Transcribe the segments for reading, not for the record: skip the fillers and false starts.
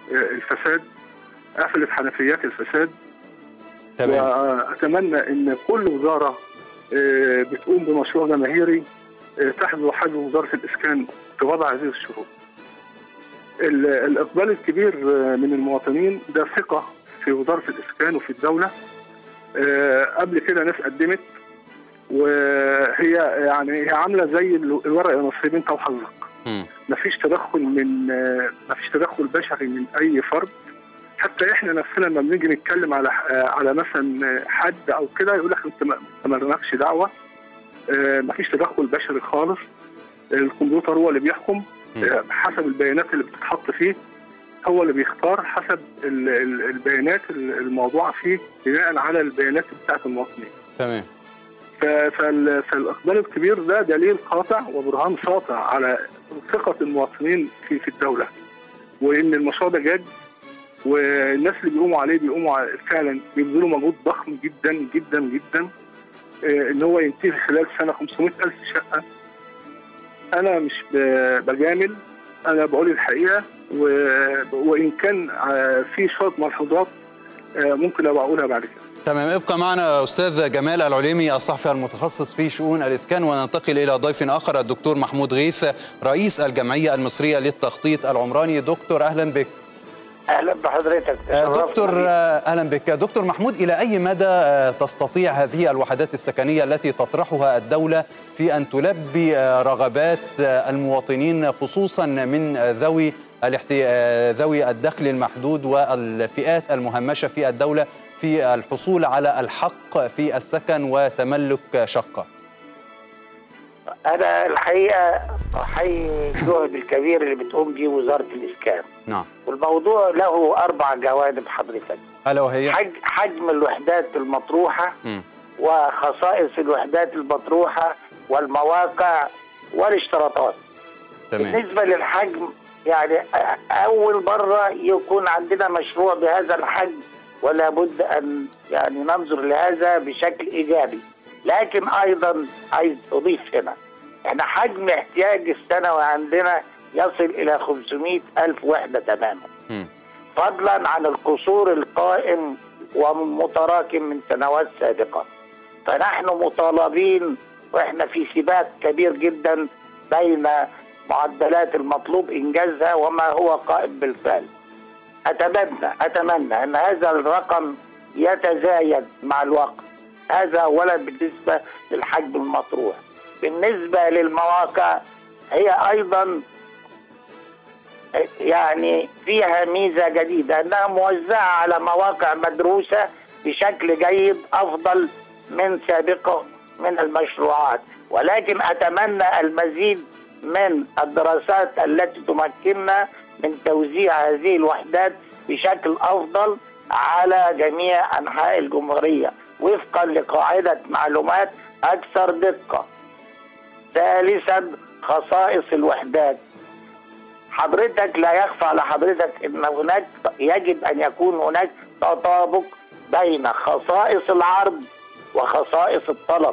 الفساد، قفلت حنفيات الفساد. تمام. وأتمنى إن كل وزارة بتقوم بمشروع جماهيري تحذو حجم وزارة الإسكان في وضع هذه الشروط. الإقبال الكبير من المواطنين ده ثقة في وزارة الإسكان وفي الدولة. قبل كده ناس قدمت، وهي يعني هي عاملة زي الورق يا نصيب انت وحظك. مفيش تدخل بشري من أي فرد. حتى احنا نفسنا لما بنيجي نتكلم على مثلا حد او كده يقول لك انت ما لكش دعوه. مفيش تدخل بشري خالص. الكمبيوتر هو اللي بيحكم حسب البيانات اللي بتتحط فيه، هو اللي بيختار حسب البيانات الموضوعه فيه بناء على البيانات بتاعت المواطنين. تمام. فالاقبال الكبير ده دليل قاطع وبرهان ساطع على ثقه المواطنين في الدوله، وان المشروع ده جاد، والناس اللي بيقوموا عليه فعلا بيبذلوا مجهود ضخم جدا جدا جدا. ان هو ينتهي خلال سنه 500,000 شقه. انا مش بجامل، انا بقول الحقيقه، وان كان في شويه ملحوظات ممكن ابقى اقولها بعد كده. تمام. ابقى معنا أستاذ جمال العليمي الصحفي المتخصص في شؤون الإسكان، وننتقل إلى ضيف آخر الدكتور محمود غيث رئيس الجمعية المصرية للتخطيط العمراني. دكتور أهلا بك. اهلا بحضرتك دكتور. اهلا بك دكتور محمود. الى اي مدى تستطيع هذه الوحدات السكنيه التي تطرحها الدوله في ان تلبي رغبات المواطنين، خصوصا من ذوي الدخل المحدود والفئات المهمشه في الدوله في الحصول على الحق في السكن وتملك شقه؟ أنا الحقيقة أحيي الجهد الكبير اللي بتقوم به وزارة الإسكان. نعم. والموضوع له 4 جوانب حضرتك. ألا وهي حجم الوحدات المطروحة، وخصائص الوحدات المطروحة، والمواقع والاشتراطات. تمام. بالنسبة للحجم، يعني أول مرة يكون عندنا مشروع بهذا الحجم، ولا بد أن يعني ننظر لهذا بشكل إيجابي. لكن أيضا عايز أضيف هنا، احنا حجم احتياج السنوي عندنا يصل إلى 500,000 وحدة تماما، فضلا عن القصور القائم ومتراكم من سنوات سابقة. فنحن مطالبين، وإحنا في سباق كبير جدا بين معدلات المطلوب إنجازها وما هو قائم بالفعل. أتمنى أن هذا الرقم يتزايد مع الوقت. هذا أولا بالنسبة للحجم المطروح. بالنسبة للمواقع، هي أيضا يعني فيها ميزة جديدة، أنها موزعة على مواقع مدروسة بشكل جيد أفضل من سابقه من المشروعات. ولكن أتمنى المزيد من الدراسات التي تمكننا من توزيع هذه الوحدات بشكل أفضل على جميع أنحاء الجمهورية وفقا لقاعدة معلومات أكثر دقة. ثالثا، خصائص الوحدات. حضرتك لا يخفى على حضرتك أن هناك يجب أن يكون هناك تطابق بين خصائص العرض وخصائص الطلب.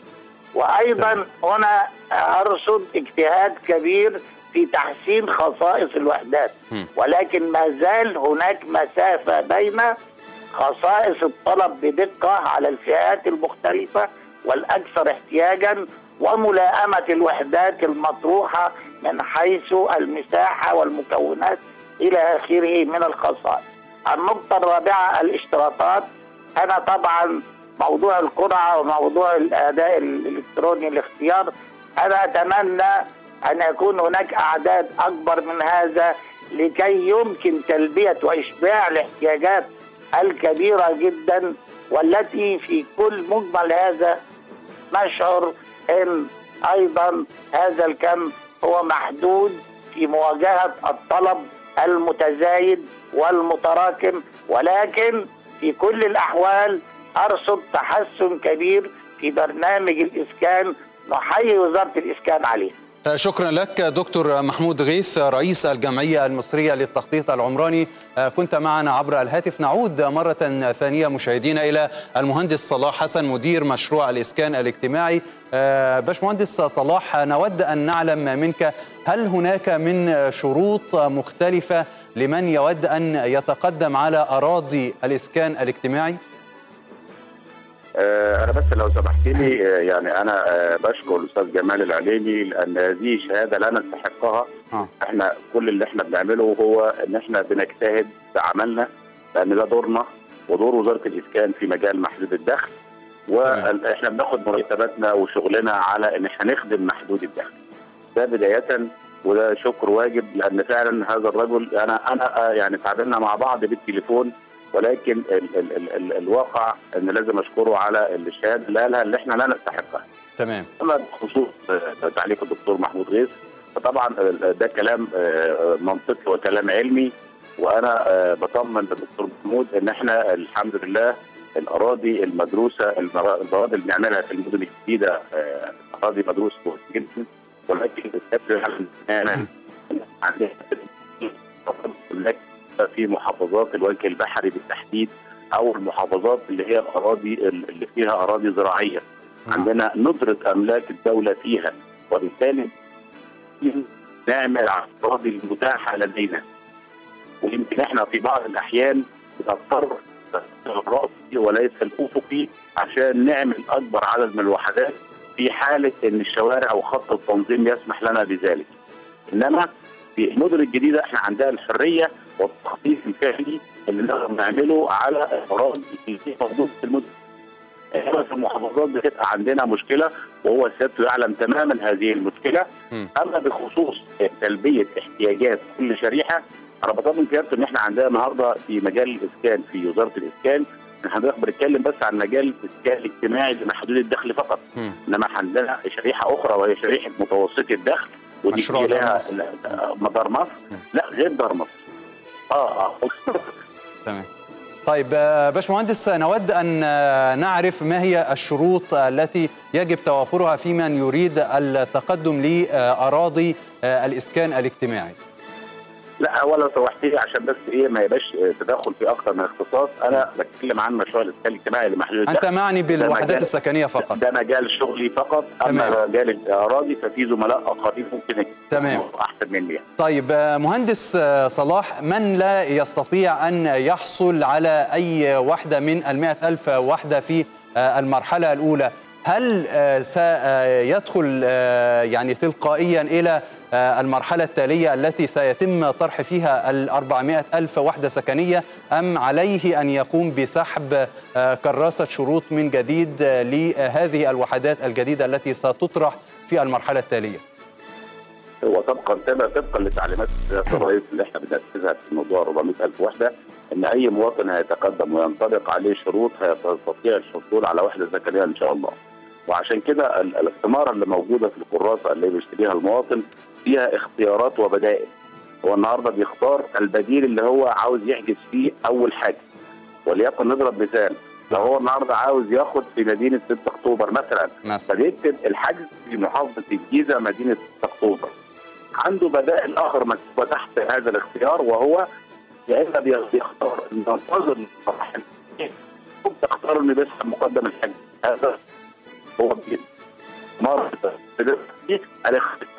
وأيضا هنا أرصد اجتهاد كبير في تحسين خصائص الوحدات، ولكن ما زال هناك مسافة بين خصائص الطلب بدقة على الفئات المختلفة والأكثر احتياجا وملائمة الوحدات المطروحة من حيث المساحة والمكونات إلى آخره من الخصائص. النقطة الرابعة، الاشتراطات. أنا طبعا موضوع القرعة وموضوع الأداء الإلكتروني الاختيار، أنا أتمنى أن يكون هناك أعداد أكبر من هذا لكي يمكن تلبية وإشباع الاحتياجات الكبيرة جدا، والتي في كل مجمل هذا نشعر أن أيضا هذا الكم هو محدود في مواجهة الطلب المتزايد والمتراكم. ولكن في كل الأحوال أرصد تحسن كبير في برنامج الإسكان، نحيي وزارة الإسكان عليه. شكرا لك دكتور محمود غيث رئيس الجمعية المصرية للتخطيط العمراني، كنت معنا عبر الهاتف. نعود مرة ثانية مشاهدينا إلى المهندس صلاح حسن مدير مشروع الإسكان الاجتماعي. باشمهندس صلاح، نود أن نعلم منك، هل هناك من شروط مختلفة لمن يود أن يتقدم على أراضي الإسكان الاجتماعي؟ أنا بس لو سمحت لي، يعني أنا بشكر الأستاذ جمال العليمي لأن هذه شهادة لا نستحقها. إحنا كل اللي إحنا بنعمله هو إن إحنا بنجتهد في عملنا، لأن ده دورنا ودور وزارة الإسكان في مجال محدود الدخل، وإحنا بناخد مرتباتنا وشغلنا على إن إحنا نخدم محدود الدخل. ده بداية، وده شكر واجب، لأن فعلا هذا الرجل أنا يعني تعاملنا مع بعض بالتليفون، ولكن الواقع ان لازم اشكره على الشهاده اللي قالها اللي احنا لا نستحقها. تمام. اما بخصوص تعليق الدكتور محمود غيث، فطبعا ده كلام منطقي وكلام علمي، وانا بطمن الدكتور محمود ان احنا الحمد لله الاراضي المدروسه، الاراضي اللي بنعملها في المدن الجديده اراضي مدروسه جدا، ولكن عندنا في محافظات الوجه البحري بالتحديد، او المحافظات اللي هي الاراضي اللي فيها اراضي زراعيه، عندنا ندره املاك الدوله فيها، وبالتالي نعمل على الاراضي المتاحه لدينا. ويمكن احنا في بعض الاحيان بنضطر الراسي وليس الافقي عشان نعمل اكبر عدد من الوحدات في حاله ان الشوارع وخط التنظيم يسمح لنا بذلك. انما في المدن الجديده احنا عندنا الحريه والتخطيط الفعلي اللي نقدر نعمله على الاراضي اللي موجوده في المدن. انما في المحافظات بتبقى عندنا مشكله، وهو سيادته يعلم تماما هذه المشكله. اما بخصوص تلبيه احتياجات كل شريحه، انا بطمن سيادته ان احنا عندنا النهارده في مجال الاسكان في وزاره الاسكان، احنا بنتكلم بس عن مجال الاسكان الاجتماعي لمحدود الدخل فقط. انما عندنا شريحه اخرى وهي شريحه متوسطي الدخل، ودي لها مدار مصر. لا غير دار مصر. تمام. طيب باشمهندس، نود أن نعرف ما هي الشروط التي يجب توافرها في من يريد التقدم لأراضي الإسكان الاجتماعي. لا اولا سمحت لي عشان بس ما يبقاش تدخل في اكثر من اختصاص، انا بتكلم عن مشروع الاسكان الاجتماعي لمحدود الدخل. انت معني بالوحدات السكنيه فقط. ده مجال شغلي فقط. اما مجال الاراضي ففي زملاء اخرين ممكن احسن مني. طيب مهندس صلاح، من لا يستطيع ان يحصل على اي وحده من 100,000 وحده في المرحله الاولى، هل سيدخل يعني تلقائيا الى المرحلة التالية التي سيتم طرح فيها 400,000 وحدة سكنية، أم عليه أن يقوم بسحب كراسة شروط من جديد لهذه الوحدات الجديدة التي ستطرح في المرحلة التالية؟ هو طبقا لتعليمات الرئيس اللي احنا بننفذها في موضوع 400,000 وحدة، ان اي مواطن هيتقدم وينطبق عليه شروط هيستطيع الحصول على وحدة سكنية ان شاء الله. وعشان كده الاستمارة اللي موجودة في الكراسة اللي بيشتريها المواطن فيها اختيارات وبدائل. هو النهارده بيختار البديل اللي هو عاوز يحجز فيه اول حاجه. وليكن نضرب مثال، لو هو النهارده عاوز ياخد في مدينه 6 اكتوبر مثلا، فبيكتب الحجز في محافظه الجيزه مدينه 6 اكتوبر. عنده بدائل اخر مكتوبه تحت هذا الاختيار، وهو يا اما بيختار انه ينتظر المراحل تختار انه بيسحب مقدم الحجز. هذا هو مرة الاختيار.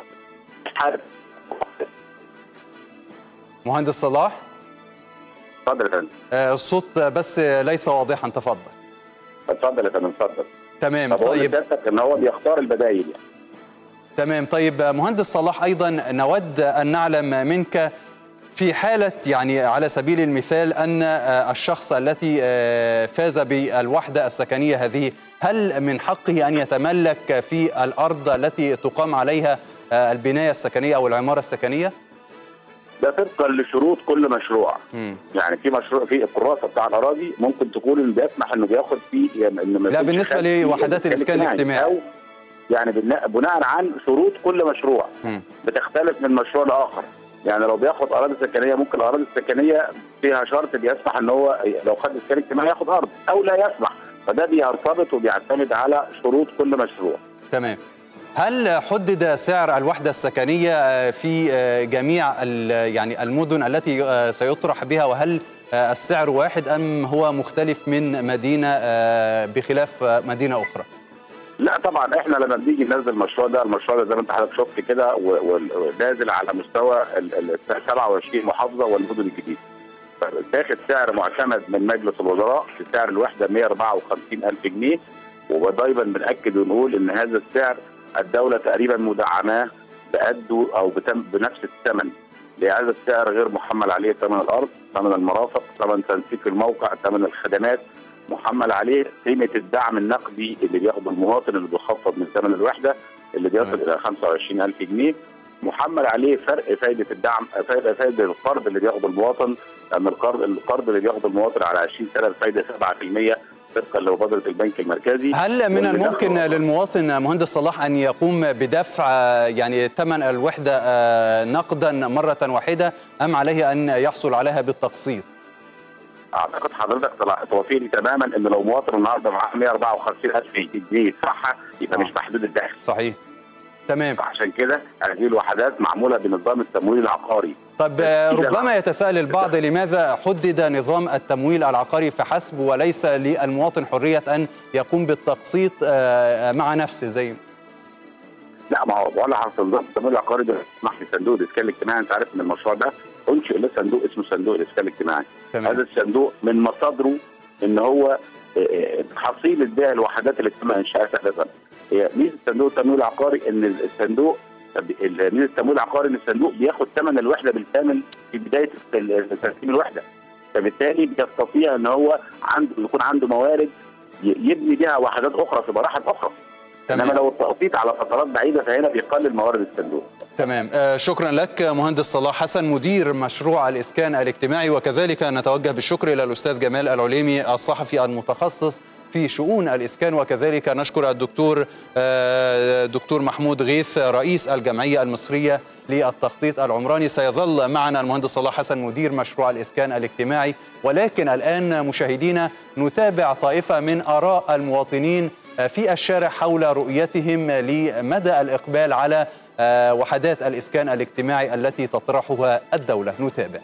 مهندس صلاح، اتفضل يا فندم. الصوت بس ليس واضحا، تفضل. اتفضل يا فندم، اتفضل. تمام. طيب ان هو بيختار البدائل يعني. تمام. طيب مهندس صلاح، ايضا نود ان نعلم منك في حالة يعني على سبيل المثال أن الشخص التي فاز بالوحدة السكنية هذه، هل من حقه أن يتملك في الأرض التي تقام عليها البناية السكنية أو العمارة السكنية؟ ده طبقا لشروط كل مشروع. يعني في مشروع في الكراسة بتاع الأراضي ممكن تكون اللي بيسمح إنه بياخد فيه يعني إنه لا، بالنسبة لوحدات الإسكان الاجتماعي أو يعني بناء عن شروط كل مشروع بتختلف من مشروع لآخر. يعني لو بياخد اراضي سكنيه، ممكن الاراضي السكنيه فيها شرط بيسمح ان هو لو خد اسكان اجتماعي ياخد ارض او لا يسمح، فده بيرتبط وبيعتمد على شروط كل مشروع. تمام. هل حدد سعر الوحده السكنيه في جميع يعني المدن التي سيطرح بها، وهل السعر واحد ام هو مختلف من مدينه بخلاف مدينه اخرى؟ لا طبعا احنا لما بنيجي ننزل المشروع ده زي ما انت حضرتك شفت كده ونازل على مستوى 27 محافظه والمدن الجديده. تاخد سعر معتمد من مجلس الوزراء في سعر الوحده 154,000 جنيه، ودايما بنأكد ونقول ان هذا السعر الدوله تقريبا مدعماه بقده او بنفس الثمن، لهذا السعر غير محمل عليه ثمن الارض، ثمن المرافق، ثمن تنسيق الموقع، ثمن الخدمات، محمل عليه قيمه الدعم النقدي اللي بياخده المواطن اللي بيخفض من ثمن الوحده اللي بيصل الى 25,000 جنيه، محمل عليه فرق فائده الدعم، فائده القرض اللي بياخده المواطن، لان القرض اللي بياخده المواطن على 20 سنه الفائده 7% طبقا لمبادره البنك المركزي. هل من الممكن للمواطن مهندس صلاح ان يقوم بدفع يعني ثمن الوحده نقدا مره واحده ام عليه ان يحصل عليها بالتقسيط؟ اعتقد حضرتك توافقني تماما ان لو مواطن النهارده معاه 154,000 جنيه يدفعها يبقى مش محدود الدخل. صحيح. تمام. عشان كده هذه الوحدات معموله بنظام التمويل العقاري. طب ربما يتساءل البعض لماذا حدد نظام التمويل العقاري فحسب وليس للمواطن حريه ان يقوم بالتقسيط مع نفسه زي؟ لا ما هو ولا حصل نظام التمويل العقاري ده يسمح لصندوق الاسكان الاجتماعي. انت عارف ان المشروع ده انشئ له صندوق اسمه صندوق الاسكان الاجتماعي. هذا الصندوق من مصادره ان هو حصيله بيع الوحدات اللي تم انشائها سابقا. هي ميزه صندوق التمويل العقاري ان الصندوق ميزه التمويل العقاري ان الصندوق بياخد ثمن الوحده بالكامل في بدايه تسليم الوحده، فبالتالي بيستطيع ان هو يكون عنده موارد يبني بها وحدات اخرى في مراحل اخرى. انما لو التقسيط على فترات بعيده فهنا بيقلل موارد الصندوق. تمام. شكرا لك مهندس صلاح حسن مدير مشروع الإسكان الاجتماعي، وكذلك نتوجه بالشكر إلى الأستاذ جمال العليمي الصحفي المتخصص في شؤون الإسكان، وكذلك نشكر دكتور محمود غيث رئيس الجمعية المصرية للتخطيط العمراني. سيظل معنا المهندس صلاح حسن مدير مشروع الإسكان الاجتماعي، ولكن الآن مشاهدينا نتابع طائفة من آراء المواطنين في الشارع حول رؤيتهم لمدى الإقبال على وحدات الإسكان الاجتماعي التي تطرحها الدولة. نتابع.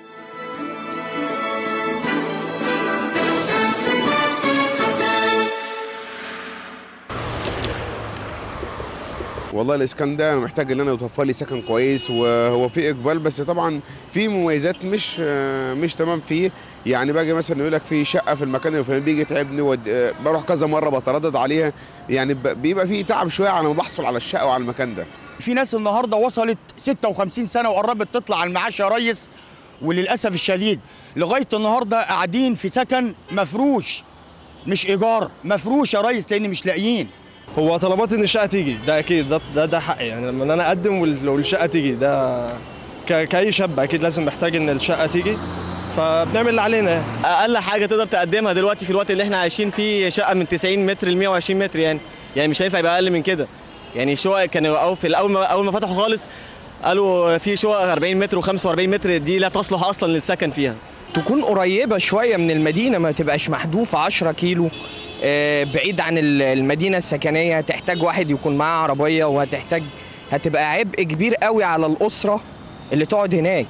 والله الاسكان ده انا محتاج ان انا يتوفر لي سكن كويس، وهو في اقبال، بس طبعا في مميزات مش تمام فيه. يعني باجي مثلا يقول لك في شقه في المكان الفلاني بيجي يتعبني بروح كذا مره بتردد عليها، يعني بيبقى فيه تعب شويه على ما بحصل على الشقه وعلى المكان ده. في ناس النهارده وصلت 56 سنه وقربت تطلع على المعاش يا ريس، وللاسف الشديد لغايه النهارده قاعدين في سكن مفروش، مش ايجار، مفروش يا ريس لان مش لاقيين. هو طلبات ان الشقه تيجي ده اكيد، ده حقي، يعني لما انا اقدم والشقه تيجي ده كاي شاب اكيد لازم محتاج ان الشقه تيجي، فبنعمل اللي علينا. اقل حاجه تقدر تقدمها دلوقتي في الوقت اللي احنا عايشين فيه شقه من 90 متر ل 120 متر، يعني مش هينفع يبقى اقل من كده. يعني شقق كانوا اول ما فتحوا خالص قالوا في شقق 40 متر و45 متر دي لا تصلح اصلا للسكن فيها. تكون قريبه شويه من المدينه، ما تبقاش محذوفه 10 كيلو بعيد عن المدينه السكنيه. هتحتاج واحد يكون معاه عربيه، هتبقى عبء كبير قوي على الاسره اللي تقعد هناك.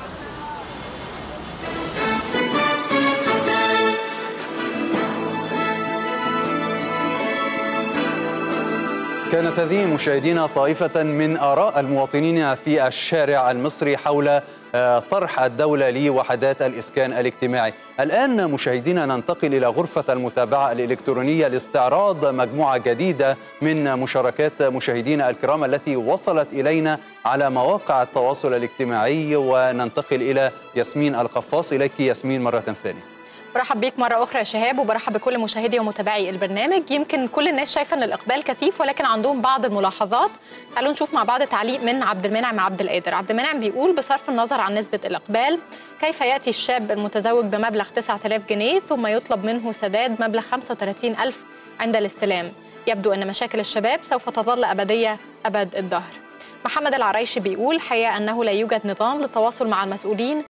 كانت هذه مشاهدينا طائفة من آراء المواطنين في الشارع المصري حول طرح الدولة لوحدات الإسكان الاجتماعي. الآن مشاهدينا ننتقل إلى غرفة المتابعة الإلكترونية لاستعراض مجموعة جديدة من مشاركات مشاهدينا الكرام التي وصلت إلينا على مواقع التواصل الاجتماعي، وننتقل إلى ياسمين القفاص. إليك ياسمين مرة ثانية. برحب بيك مرة أخرى يا شهاب، وبرحب بكل مشاهدي ومتابعي البرنامج. يمكن كل الناس شايفة أن الإقبال كثيف، ولكن عندهم بعض الملاحظات. تعالوا نشوف مع بعض تعليق من عبد المنعم عبد القادر. عبد المنعم بيقول: بصرف النظر عن نسبة الإقبال، كيف يأتي الشاب المتزوج بمبلغ 9000 جنيه ثم يطلب منه سداد مبلغ 35,000 عند الاستلام؟ يبدو أن مشاكل الشباب سوف تظل أبدية أبد الدهر. محمد العريشي بيقول: حقيقة أنه لا يوجد نظام للتواصل مع المسؤولين